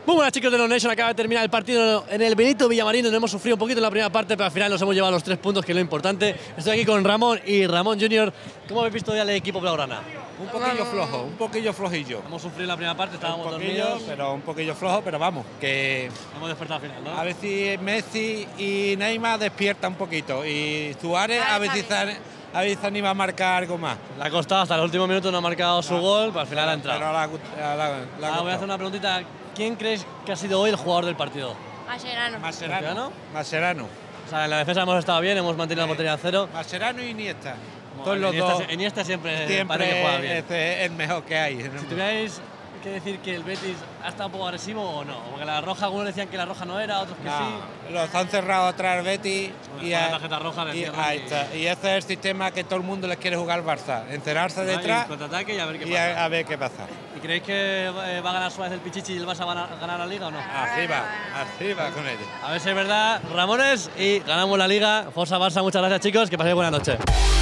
Muy buenas, chicos de los Nation, acaba de terminar el partido en el Benito Villamarín, donde hemos sufrido un poquito en la primera parte, pero al final nos hemos llevado los 3 puntos, que es lo importante. Estoy aquí con Ramón y Ramón Junior. ¿Cómo habéis visto ya el equipo blaugrana? Un poquillo flojillo. Hemos sufrido en la primera parte, estábamos poquillo, dormidos. pero un poquillo flojo, pero vamos, que Hemos despertado al final, ¿no? a ver si Messi y Neymar despierta un poquito y Suárez a ver si se anima a marcar algo más. Le ha costado, hasta el último minuto no ha marcado su gol, pero al final ha entrado. Pero Voy a hacer una preguntita. ¿Quién crees que ha sido hoy el jugador del partido? Mascherano. Mascherano. O sea, en la defensa hemos estado bien, hemos mantenido la portería a 0. Mascherano y Iniesta. Bueno, Todos los dos. Iniesta siempre parece que juega bien. Es el mejor que hay. Si tuvierais que decir que el Betis ha estado un poco agresivo o no, porque la roja, algunos decían que la roja no era, otros que sí. Los han cerrado atrás el Betis la tarjeta roja le cierran ahí está. Y ese es el sistema que todo el mundo les quiere jugar al Barça, encerrarse detrás contraataque y a ver qué y pasa. a ver qué pasa. ¿Y creéis que va a ganar Suárez el Pichichi y el Barça va a ganar la Liga o no? Así va con ellos. A ver si es verdad, Ramones, y ganamos la Liga. Forza Barça, muchas gracias, chicos, que paséis buena noche.